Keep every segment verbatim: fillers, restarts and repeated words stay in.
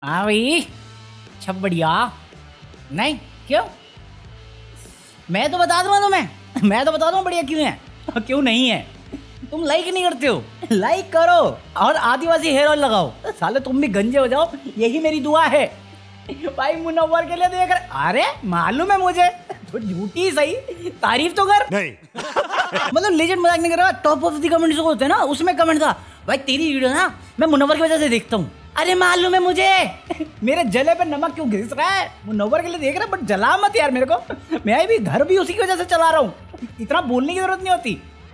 हाँ भाई, अच्छा बढ़िया। नहीं क्यों, मैं तो बता दूंगा तुम्हें, मैं तो बता दूंगा बढ़िया क्यों है। क्यों नहीं है, तुम लाइक नहीं करते हो। लाइक करो और आदिवासी हेयर ऑयल लगाओ, साले तुम भी गंजे हो जाओ, यही मेरी दुआ है। भाई मुनव्वर के लिए देख रहे, अरे मालूम है मुझे, तो झूठी सही तारीफ तो कर। नहीं मतलब लेजेंड मजाक नहीं कर रहा। टॉप ऑफ द कमेंट्स होते हैं ना, उसमें कमेंट था, भाई तेरी वीडियो ना मैं मुनव्वर की वजह से देखता हूँ। अरे मालूम है मुझे, मेरे जले पे नमक क्यों घिस रहा है। मुनव्वर के लिए देख रहा है, बट जला मत यार मेरे को, मैं भी घर भी उसी की वजह से चला रहा हूँ, इतना बोलने की जरूरत नहीं होती।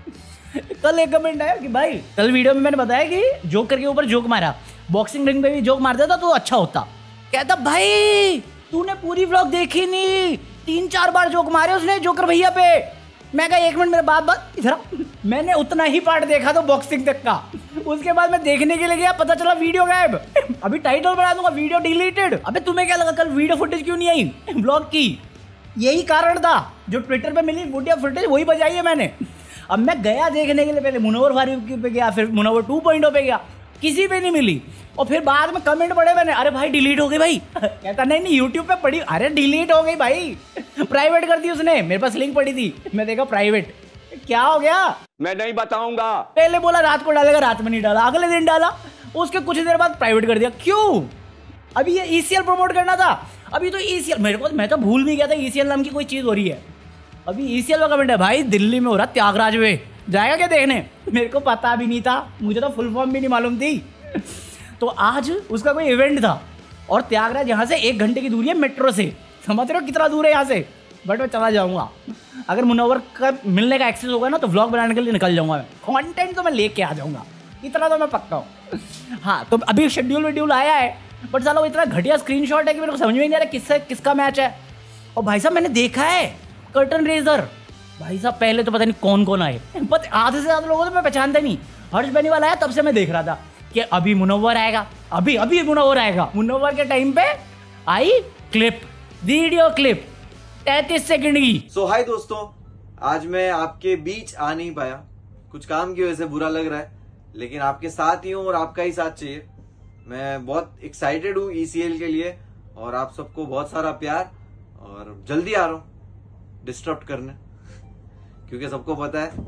कल एक कमेंट आया कि भाई कल वीडियो में मैंने बताया कि जोकर के ऊपर जोक मारा, बॉक्सिंग रिंग पे भी जोक मार देता तो अच्छा होता। कहता भाई तूने पूरी व्लॉग देखी नहीं, तीन चार बार जोक मारे उसने जोकर भैया पे। मैं कहा एक मिनट मेरे बात बात इधर, मैंने उतना ही पार्ट देखा तो बॉक्सिंग तक का, उसके बाद मैं देखने के लिए गया, पता चला वीडियो गायब। अभी टाइटल बना दूंगा वीडियो डिलीटेड। अबे तुम्हें क्या लगा कल वीडियो फुटेज क्यों नहीं आई व्लॉग की? यही कारण था, जो ट्विटर पे मिली वीडियो फुटेज वही बजाई है मैंने। अब मैं गया देखने के लिए, पहले मुनव्वर फारूकी पे गया, फिर मुनव्वर टू पॉइंट पे गया, किसी पे नहीं मिली। और फिर बाद में कमेंट पड़े मैंने, अरे भाई डिलीट हो गई भाई। कहता नहीं नहीं यूट्यूब पे पड़ी, अरे डिलीट हो गई भाई, प्राइवेट कर दी उसने। मेरे पास लिंक पड़ी थी, मैं देखा प्राइवेट। क्या हो गया मैं नहीं बताऊंगा। पहले बोला रात को डालेगा, रात में नहीं डाला, अगले दिन डाला, उसके कुछ देर बाद प्राइवेट कर दिया। क्यों? अभी ये ईसीएल प्रमोट करना था, अभी तो ईसीएल मेरे को, मैं तो भूल भी गया था ईसीएल नाम की कोई चीज हो रही है। अभी ईसीएल का कमेंट है, भाई दिल्ली में हो रहा त्यागराज में, जाएगा क्या देखने? मेरे को पता भी नहीं था, मुझे तो फुल फॉर्म भी नहीं मालूम थी। तो आज उसका कोई इवेंट था और त्यागराज यहाँ से एक घंटे की दूरी है मेट्रो से, समझ रहे हो कितना दूर है यहाँ से। बट मैं चला जाऊँगा, अगर मुनव्वर का मिलने का एक्सेस होगा ना तो व्लॉग बनाने के लिए निकल जाऊँगा मैं, कंटेंट तो मैं लेके आ जाऊँगा, इतना तो मैं पक्का हूँ। हाँ तो अभी शेड्यूल वेड्यूल आया है, बट साला वो इतना घटिया स्क्रीनशॉट है कि मेरे को समझ में नहीं आ रहा किससे किसका मैच है। और भाई साहब मैंने देखा है कर्टन रेजर, भाई साहब पहले तो पता नहीं कौन कौन आए, बट आधे से ज़्यादा लोगों को तो मैं पहचानता नहीं। हर्ष बेनीवाल आया तब से मैं देख रहा था कि अभी मुनव्वर आएगा, अभी अभी मुनव्वर आएगा। मुनव्वर के टाइम पे आई क्लिप, वीडियो क्लिप तैंतीस सेकंड की। सो हाय दोस्तों, आज मैं आपके बीच आ नहीं पाया, कुछ काम की वजह से बुरा लग रहा है, लेकिन आपके साथ ही हूँ और आपका ही साथ चाहिए। मैं बहुत एक्साइटेड हूँ ईसीएल के लिए और आप सबको बहुत सारा प्यार, और जल्दी आ रहा हूँ डिस्टर्ब करने, क्योंकि सबको पता है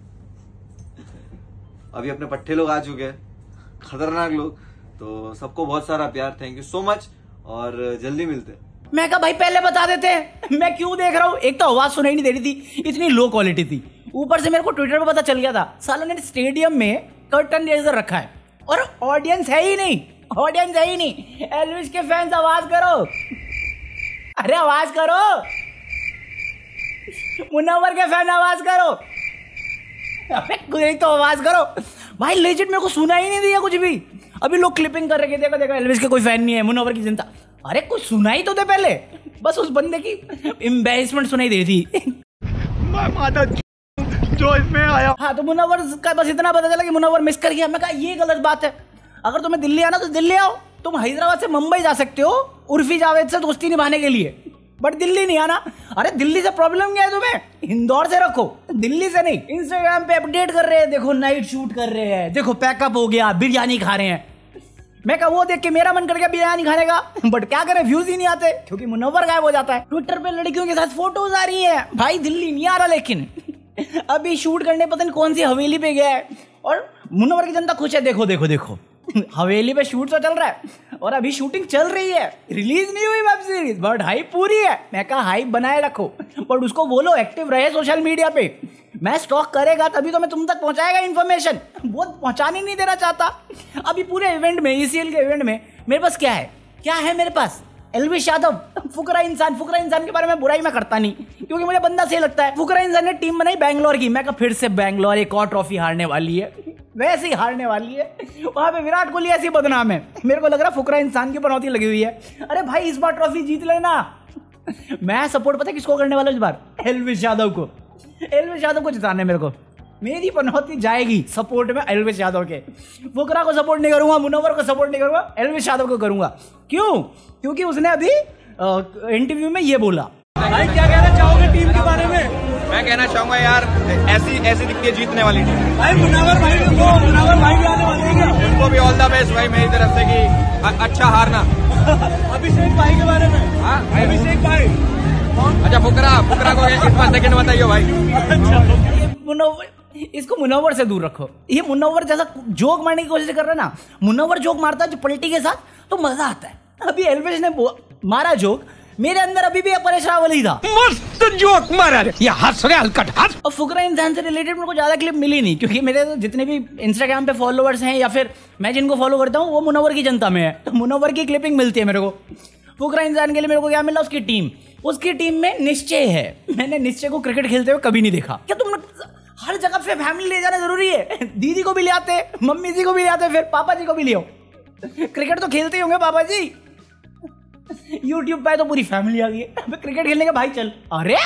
अभी अपने पट्टे लोग आ चुके हैं, खतरनाक लोग। तो सबको बहुत सारा प्यार, थैंक यू सो मच, और जल्दी मिलते हैं। मैं कहा भाई पहले बता देते, मैं क्यों देख रहा हूँ। एक तो आवाज सुनाई नहीं दे रही थी, इतनी लो क्वालिटी थी, ऊपर से मेरे को ट्विटर पे पता चल गया था साला ने स्टेडियम में कर्टन रेजर रखा है और ऑडियंस है ही नहीं, ऑडियंस है ही नहीं। एल्विस के फैंस आवाज करो, अरे आवाज करो, मुनव्वर के फैन आवाज करो, अबे तो आवाज करो भाई। लेजेंड मेरे को सुना ही नहीं दिया कुछ भी। अभी लोग क्लिपिंग कर रहे हैं, देखो देखो एल्विस के कोई फैन नहीं है, मुनव्वर की जनता। अरे कुछ सुनाई तो दे पहले, बस उस बंदे की एम्बैरेसमेंट सुनाई दे रही थी। मैं माता जो इसमें आया। हाँ तो मुनव्वर का बस इतना पता चला कि मुनव्वर मिस कर गया। मैं कहा ये गलत बात है, अगर तुम्हें दिल्ली आना तो दिल्ली आओ, तुम हैदराबाद से मुंबई जा सकते हो उर्फी जावेद से दोस्ती निभाने के लिए, बट दिल्ली नहीं आना। अरे दिल्ली से प्रॉब्लम क्या है तुम्हें, इंदौर से रखो, दिल्ली से नहीं। इंस्टाग्राम पे अपडेट कर रहे हैं, देखो नाइट शूट कर रहे हैं, देखो पैकअप हो गया, बिरयानी खा रहे हैं। मैं कहा वो देख के मेरा मन कर गया बिरयानी खाने का, बट क्या करें व्यूज ही नहीं आते क्योंकि मुनव्वर गायब हो जाता है। ट्विटर पे लड़कियों के साथ फोटोज आ रही है, भाई दिल्ली नहीं आ रहा, लेकिन अभी शूट करने पता नहीं कौन सी हवेली पे गया है और मुनव्वर की जनता खुश है। देखो देखो देखो हवेली पे शूट तो चल रहा है और अभी शूटिंग चल रही है, रिलीज नहीं हुई वेब सीरीज, बट हाइप पूरी है। मैं कहा हाइप बनाए रखो, बट उसको बोलो एक्टिव रहे सोशल मीडिया पे। मैं स्टॉक करेगा तभी तो मैं तुम तक पहुंचाएगा इन्फॉर्मेशन, वो पहुंचाने नहीं देना चाहता। अभी पूरे इवेंट में, ईसीएल के इवेंट में मेरे पास क्या है, क्या है मेरे पास, एल्विस यादव, फुकरा इंसान। फुकरा इंसान के बारे में बुराई मैं करता नहीं क्योंकि मुझे बंदा सही लगता है। फुकरा इंसान ने टीम बनाई बैंगलोर की, मैं कहा फिर से बैंगलोर एक और ट्रॉफी हारने वाली है, वैसे ही हारने वाली है। वहां पे विराट कोहली ऐसी बदनाम है, मेरे को लग रहा है फुकरा इंसान की पनौती लगी हुई है। अरे भाई इस बार ट्रॉफी जीत लेना। मैं सपोर्ट पता है किसको करने वाला इस बार, एल्विस यादव को। एल्विस यादव को जिताने मेरे को, मेरी पनौती जाएगी सपोर्ट में एल्विस यादव के। फुकरा को सपोर्ट नहीं करूंगा, मुनव्वर को सपोर्ट नहीं करूंगा, एल्विस यादव को करूंगा। क्यों? क्योंकि उसने अभी इंटरव्यू में ये बोला। भाई क्या कहना चाहोगे टीम के बारे में? मैं कहना चाहूंगा यार ऐसी ऐसी दिखती है जीतने वाली टीम। भाई मुनव्वर भाई को मुनव्वर भाई भी आने वाले हैं, उनको भी ऑल द बेस्ट भाई मेरी तरफ से कि अच्छा हारना। अभिषेक भाई के बारे में। हाँ अभिषेक भाई अच्छा फुकरा फुकरा को इस बार सेकंड बताइए भाई। ये मुनव्वर, इसको मुनव्वर से दूर रखो। ये मुनव्वर जैसा जोक मारने की कोशिश कर रहा है ना, मुनव्वर जोक मारता है जो पलटी के साथ, तो मजा आता है। अभी एल्वेश ने मारा जोक, मेरे अंदर अभी भी परेश रावल ही था। मस्त जोक मारा ये हंस रहे हलकट हंस। और फुकरा इंसान से रिलेटेड मेरे को ज्यादा क्लिप मिली नहीं, क्योंकि मेरे तो जितने भी इंस्टाग्राम पे फॉलोअर्स हैं या फिर मैं जिनको फॉलो करता हूँ वो मुनव्वर की जनता में है, तो मुनव्वर की क्लिपिंग मिलती है मेरे को। फुकरा इंसान के लिए मेरे को क्या मिला, उसकी टीम, उसकी टीम में निश्चय है। मैंने निश्चय को क्रिकेट खेलते हुए कभी नहीं देखा। क्या तुम हर जगह पे फैमिली ले जाना जरूरी है? दीदी को भी ले आते, मम्मी जी को भी ले आते, फिर पापा जी को भी ले आओ। क्रिकेट तो खेलते ही होंगे पापा जी। यूट्यूब पे तो पूरी फैमिली आ गई है क्रिकेट खेलने का। भाई चल, अरे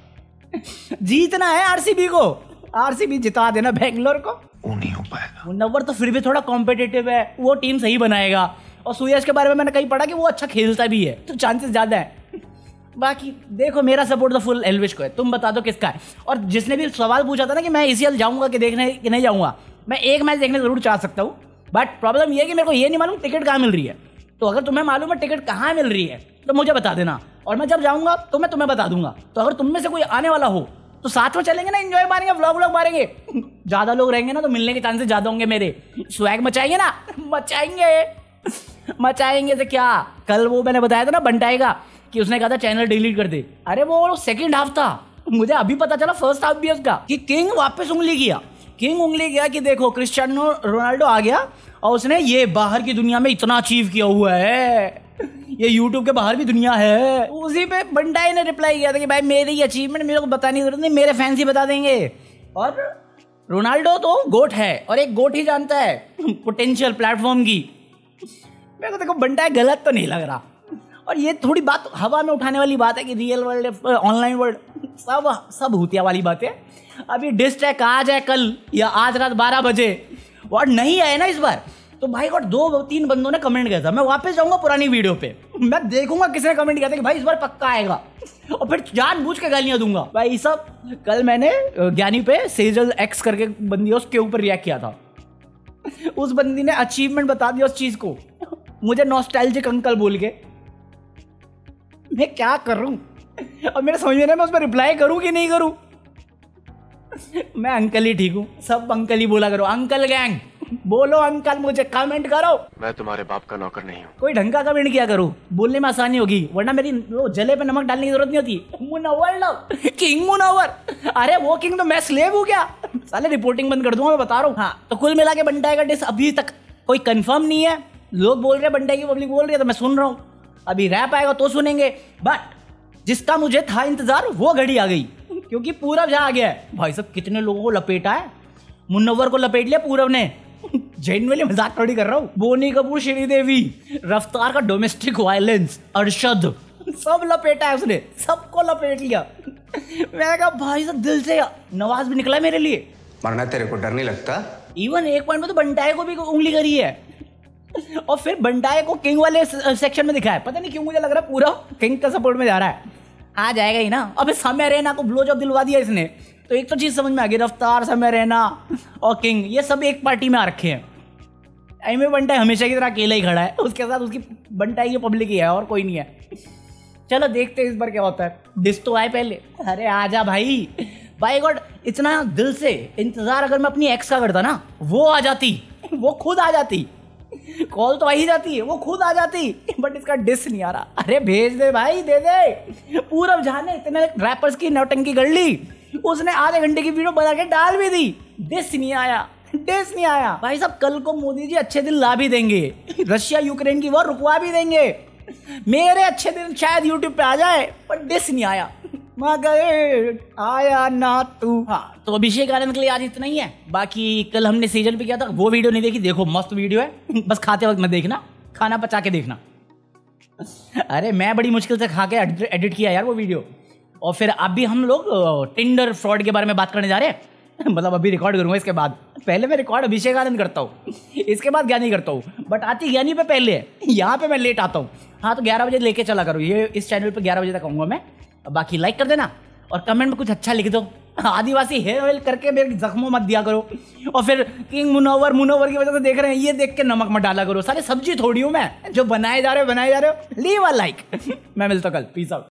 जीतना है आरसीबी को, आरसीबी जिता देना बैंगलोर को। वो नहीं हो पाएगा। मुनव्वर तो फिर भी थोड़ा कॉम्पिटिटिव है, वो टीम सही बनाएगा। और सुयश के बारे में मैंने कहीं पढ़ा कि वो अच्छा खेलता भी है, तो चांसेस ज्यादा है। बाकी देखो, मेरा सपोर्ट तो फुल एल्विश को है। तुम बता दो किसका है। और जिसने भी सवाल पूछा था ना कि मैं ईसीएल जाऊंगा कि देखने कि नहीं जाऊंगा, मैं एक मैच देखने जरूर चाह सकता हूँ, बट प्रॉब्लम ये है कि मेरे को ये नहीं मालूम टिकट कहाँ मिल रही है। तो अगर तुम्हें मालूम है टिकट कहाँ मिल रही है तो मुझे बता देना, और मैं जब जाऊंगा तो मैं तुम्हें बता दूंगा। तो अगर तुम में से कोई आने वाला हो तो साथ में चलेंगे ना, एंजॉय मारेंगे, व्लॉग व्लॉग मारेंगे। ज्यादा लोग रहेंगे ना तो मिलने के चांसेस ज्यादा होंगे मेरे। स्वैग मचाएंगे ना, मचाएंगे मचाएंगे से क्या। कल वो मैंने बताया था ना बंटाई का, कि उसने कहा था चैनल डिलीट कर दे। अरे वो सेकंड हाफ था, मुझे अभी पता चला फर्स्ट हाफ भी उसका, कि किंग वापस उंगली किया। किंग उंगली किया कि देखो क्रिस्टियानो रोनाल्डो आ गया और उसने ये बाहर की दुनिया में इतना अचीव किया हुआ है, ये यूट्यूब के बाहर भी दुनिया है। उसी पे बंटाई ने रिप्लाई किया था कि भाई मेरी अचीवमेंट मेरे को बताने की जरूरत नहीं, मेरे फैंस ही बता देंगे। और रोनाल्डो तो गोट है, और एक गोट ही जानता है पोटेंशियल प्लेटफॉर्म की। मेरे को देखो बंटाई गलत तो नहीं लग रहा। और ये थोड़ी बात हवा में उठाने वाली बात है कि रियल वर्ल्ड ऑनलाइन वर्ल्ड सब सब भूतिया वाली बात है। अभी डिस ट्रैक आज है कल या आज रात बारह बजे, और नहीं आए ना इस बार, तो भाई और दो तीन बंदों ने कमेंट किया था। मैं वापस जाऊंगा पुरानी वीडियो पे, मैं देखूंगा किसने कमेंट किया था कि भाई इस बार पक्का आएगा, और फिर जानबूझ के गालियां दूंगा भाई सब। कल मैंने ज्ञानी पे सेजल एक्स करके बंदी है उसके ऊपर रिएक्ट किया था। उस बंदी ने अचीवमेंट बता दिया उस चीज को, मुझे नॉस्टैल्जिक अंकल बोल के। मैं क्या करूं, और मेरे समझ में नहीं मैं उस पर रिप्लाई करूं कि नहीं करूं। मैं अंकल ही ठीक हूं, सब अंकल ही बोला करो। अंकल गैंग बोलो, अंकल मुझे कमेंट करो। मैं तुम्हारे बाप का नौकर नहीं हूँ। कोई ढंग का कमेंट किया करो, बोलने में आसानी होगी, वरना मेरी वो जले पे नमक डालने की जरूरत नहीं होती। मुनव्वर लो, किंग मुनव्वर। अरे वो किंग तो मैं स्लेव हूँ क्या? साले रिपोर्टिंग बंद कर दूंगा, मैं बता रहा हूँ। हाँ, तो कुल मिला के बंटाई का डिस अभी तक कोई कंफर्म नहीं है। लोग बोल रहे बंटाई की पब्लिक बोल रही है, तो मैं सुन रहा हूँ। अभी रैप आएगा तो सुनेंगे, बट जिसका मुझे था इंतजार वो घड़ी आ गई, क्योंकि पूरब जहाँ आ गया है। भाई साहब कितने लोगों को लपेटा है, मुनव्वर को लपेट लिया पूरब ने। जेन्युइनली मजाक थोड़ी कर रहा हूँ। बोनी कपूर, श्रीदेवी, रफ्तार का डोमेस्टिक वायलेंस, अरशद, सब लपेटा है उसने, सबको लपेट लिया। मैं कहा भाई साहब दिल से नवाज भी निकला मेरे लिए। मरना तेरे को डर नहीं लगता? इवन एक पॉइंट में तो बंटाई को भी उंगली करी है, और फिर बंटाई को किंग वाले सेक्शन में दिखाया। पता नहीं क्यों मुझे लग रहा है पूरा किंग का सपोर्ट में जा रहा है। आ जाएगा ही ना। अबे समय रैना को ब्लो जॉब दिलवा दिया इसने, तो एक तो चीज समझ में आ गई, रफ्तार, समय रैना और किंग ये सब एक पार्टी में आ रखे हैं। एम ए बंटाई हमेशा की तरह अकेला ही खड़ा है, उसके साथ उसकी बंटाई की पब्लिक ही है और कोई नहीं है। चलो देखते हैं इस बार क्या होता है। डिस तो आए पहले। अरे आजा भाई, बाय गॉड इतना दिल से इंतजार अगर मैं अपनी एक्स का करता ना, वो आ जाती, वो खुद आ जाती। कॉल तो आ ही जाती है, वो खुद आ जाती, बट इसका डिस नहीं आ रहा। अरे भेज दे भाई, दे दे। पूरब जाने इतने रैपर्स की नौटंकी कर ली, उसने आधे घंटे की वीडियो बना के डाल भी दी, डिस नहीं आया, डिस नहीं आया। भाई साहब कल को मोदी जी अच्छे दिन ला भी देंगे, रशिया यूक्रेन की वॉर रुकवा भी देंगे, मेरे अच्छे दिन शायद यूट्यूब पे आ जाए, पर डिस नहीं आया। मगर आया ना तू। हाँ, तो अभिषेक आनंद के लिए आज इतना ही है। बाकी कल हमने सीजन पे किया था, वो वीडियो नहीं देखी, देखो मस्त वीडियो है, बस खाते वक्त मत देखना, खाना पचा के देखना। अरे मैं बड़ी मुश्किल से खा के एडिट किया यार वो वीडियो। और फिर अभी हम लोग टिंडर फ्रॉड के बारे में बात करने जा रहे हैं। मतलब अभी रिकॉर्ड करूंगा इसके बाद, पहले मैं रिकॉर्ड अभिषेक आनंद करता हूँ, इसके बाद ज्ञानी करता हूँ, बट आती ज्ञानी पे पहले है, यहाँ पे मैं लेट आता हूँ। हाँ, तो ग्यारह बजे लेके चला करूँ, ये इस चैनल पे ग्यारह बजे तक आऊँगा मैं। बाकी लाइक कर देना और कमेंट में कुछ अच्छा लिख दो, आदिवासी हेयर ऑयल करके मेरे जख्मों मत दिया करो, और फिर किंग मुनव्वर मुनव्वर की वजह से देख रहे हैं ये देख के नमक मत डाला करो। सारे सब्जी थोड़ी हूँ मैं, जो बनाए जा रहे हो बनाए जा रहे हो। Leave a like. मैं मिलता कल, पीस आउट।